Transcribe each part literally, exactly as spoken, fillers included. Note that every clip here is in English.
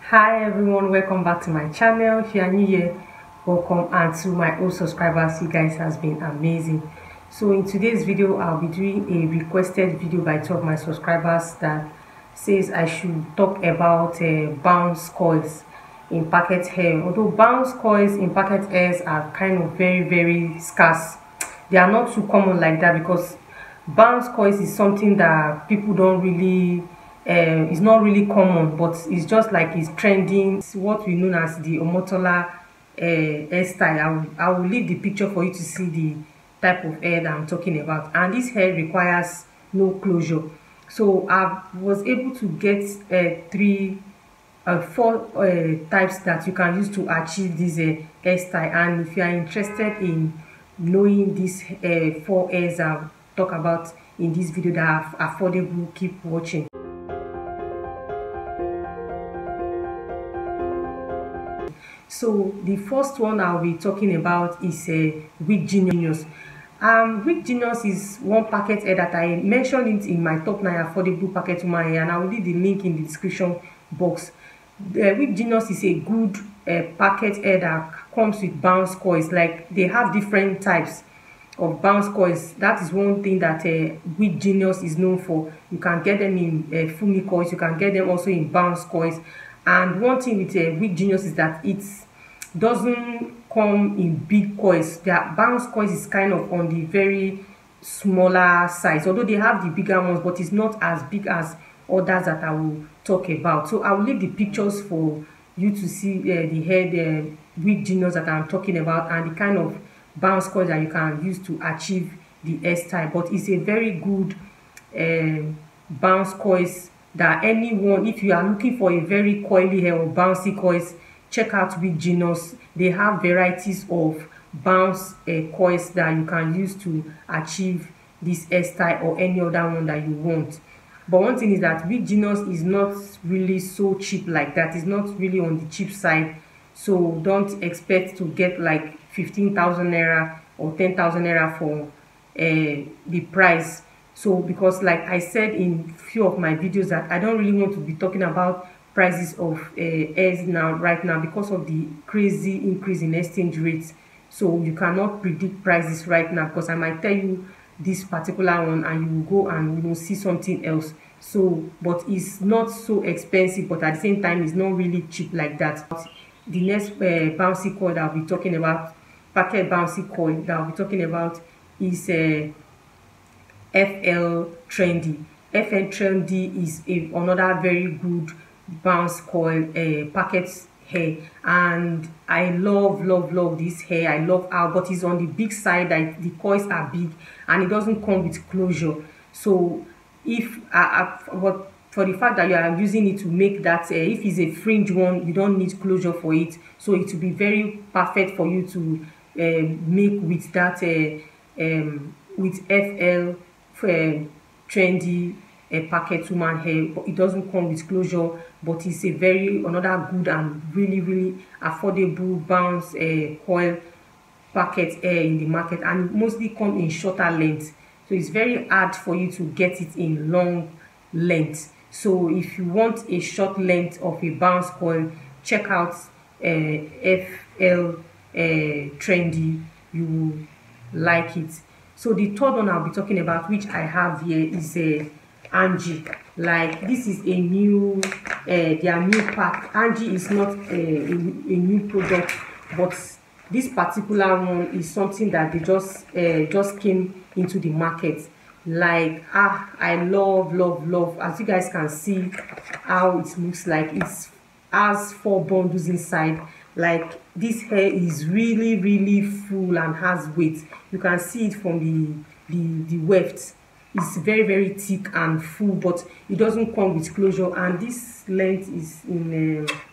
Hi everyone, welcome back to my channel. If you are new here, welcome, and to my old subscribers, you guys has been amazing. So in today's video, I'll be doing a requested video by two of my subscribers that says I should talk about uh, bounce coils in packet hair. Although bounce coils in packet hairs are kind of very very scarce, they are not too common like that, because bounce coils is something that people don't really uh, it's not really common, but it's just like it's trending. It's what we know as the Omotola uh, hairstyle. I will, I will leave the picture for you to see the type of hair that I'm talking about. And this hair requires no closure. So I was able to get uh, three, uh, four uh, types that you can use to achieve this uh, hairstyle. And if you are interested in knowing these uh, four hairs I'll talk about in this video that are affordable, keep watching. So the first one I'll be talking about is a uh, Wig Genius. Um, Wig Genius is one packet hair that I mentioned it in my top nine affordable packet woman hair, and I will leave the link in the description box. The uh, Wig Genius is a good uh, packet hair that comes with bounce coils. Like, they have different types of bounce coils. That is one thing that uh, Wig Genius is known for. You can get them in uh, Fumi coils, you can get them also in bounce coils. And one thing with uh, Wig Genius is that it doesn't come in big coils. Their bounce coils is kind of on the very smaller size, although they have the bigger ones, but it's not as big as others that I will talk about. So I will leave the pictures for you to see uh, the hair, the Wig Genius that I'm talking about, and the kind of bounce coils that you can use to achieve the hairstyle. But it's a very good uh, bounce coils that anyone, if you are looking for a very coily hair or bouncy coils, check out Wig Genius. They have varieties of bounce uh, coils that you can use to achieve this hairstyle or any other one that you want. But one thing is that Wig Genius is not really so cheap like that. It's not really on the cheap side. So don't expect to get like fifteen thousand naira or ten thousand naira for uh, the price. So because, like I said in few of my videos, that I don't really want to be talking about prices of uh, hairs now right now because of the crazy increase in exchange rates. So you cannot predict prices right now, because I might tell you this particular one and you will go and you will see something else. So, but it's not so expensive, but at the same time it's not really cheap like that. The next uh, bouncy coil that I'll be talking about, packet bouncy coil that I'll be talking about, is uh, F L Trendy. F L Trendy is a, another very good bounce coil uh, packet hair, and I love love love this hair. I love how, but it's on the big side, that the coils are big and it doesn't come with closure. So if uh, uh, what for the fact that you are using it to make that uh, if it's a fringe one, you don't need closure for it, so it will be very perfect for you to uh, make with that uh, um, with F L uh, Trendy a packet woman hair. But it doesn't come with closure, but it's a very another good and really really affordable bounce uh, coil packet hair in the market, and mostly come in shorter length, so it's very hard for you to get it in long length. So if you want a short length of a bounce coil, check out uh, F L uh, Trendy. You will like it. So the third one I'll be talking about, which I have here, is a uh, Angie. Like, this is a new uh, their new pack. Angie is not a, a, a new product, but this particular one is something that they just uh, just came into the market. Like, ah I love love love as you guys can see how it looks like. It has four bundles inside. Like, this hair is really really full and has weight. You can see it from the the the weft. It's very very thick and full, but it doesn't come with closure, and this length is in uh,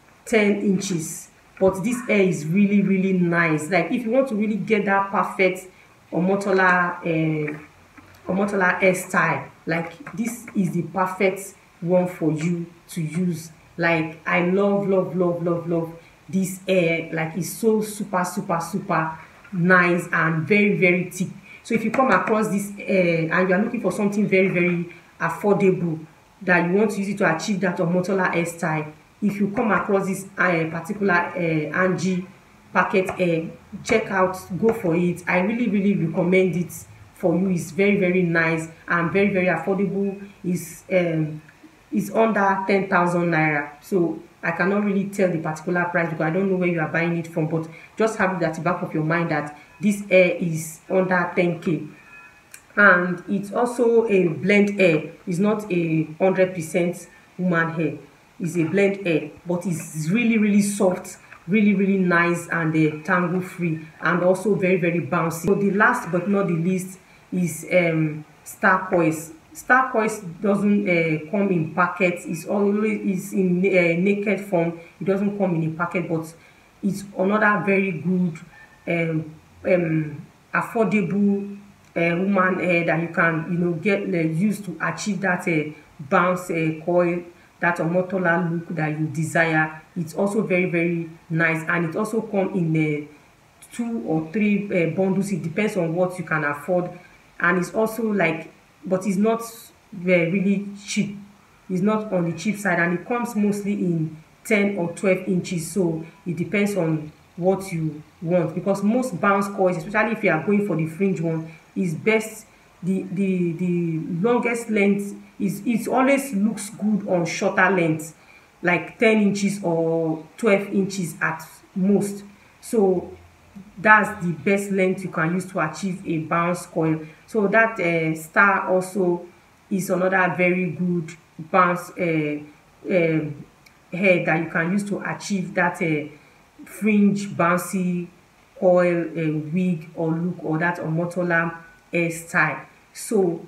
ten inches. But this hair is really really nice. Like, if you want to really get that perfect Omotola uh, Omotola hairstyle, like, this is the perfect one for you to use. Like, I love love love love love this hair. Like, it's so super super super nice and very very thick. So if you come across this uh, and you are looking for something very very affordable, that you want to use it to achieve that Omotola hairstyle, if you come across this uh, particular uh, Angie packet hair, check out, go for it. I really really recommend it for you. It's very very nice and very very affordable. It's um it's under ten thousand naira, so I cannot really tell the particular price because I don't know where you are buying it from, but just have it at the back of your mind that this hair is under ten K. And it's also a blend hair. It's not a hundred percent woman hair. It's a blend hair, but it's really really soft, really really nice, and uh, tangle free, and also very very bouncy. So the last but not the least is um Star Coils. Star Coils doesn't uh, come in packets. It's always is in uh, naked form. It doesn't come in a packet, but it's another very good um, um affordable uh, woman hair that you can, you know, get uh, used to achieve that uh, bounce uh, coil, that omotola look that you desire. It's also very very nice, and it also come in uh, two or three uh, bundles. It depends on what you can afford, and it's also like, but it's not very really cheap. It's not on the cheap side, and it comes mostly in ten or twelve inches, so it depends on what you want, because most bounce coils, especially if you are going for the fringe one, is best the the the longest length is, it always looks good on shorter length, like ten inches or twelve inches at most. So that's the best length you can use to achieve a bounce coil. So that uh, Star also is another very good bounce uh, uh, hair that you can use to achieve that uh, fringe bouncy coil uh, wig or look, or that omotola hairstyle. So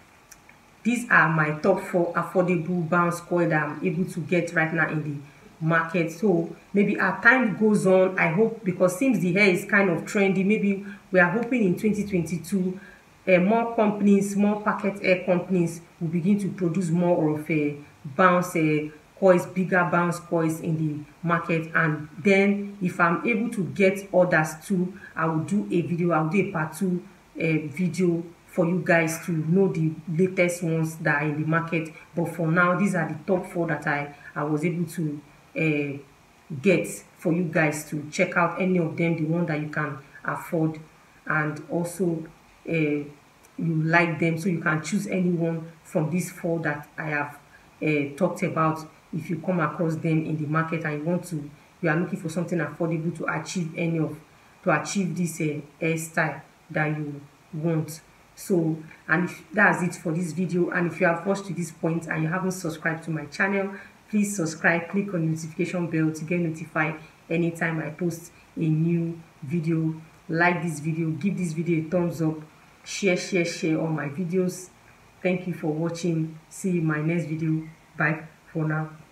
these are my top four affordable bounce coil that I'm able to get right now in the market. So maybe as time goes on, I hope, because since the hair is kind of trendy, maybe we are hoping in twenty twenty-two uh, more companies, more packet hair companies will begin to produce more of a uh, bounce uh, coils, bigger bounce coils in the market. And then if I'm able to get orders too, I will do a video, I'll do a part two uh, video for you guys to know the latest ones that are in the market. But for now, these are the top four that I, I was able to uh, get for you guys to check out any of them, the one that you can afford, and also uh, you like them, so you can choose any one from these four that I have uh, talked about. If you come across them in the market and you want to, you are looking for something affordable to achieve any of, to achieve this uh, hairstyle that you want. So, and if that's it for this video, and if you have watched to this point and you haven't subscribed to my channel, please subscribe, click on the notification bell to get notified anytime I post a new video. Like this video, give this video a thumbs up, share share share all my videos. Thank you for watching. See you in my next video. Bye for now.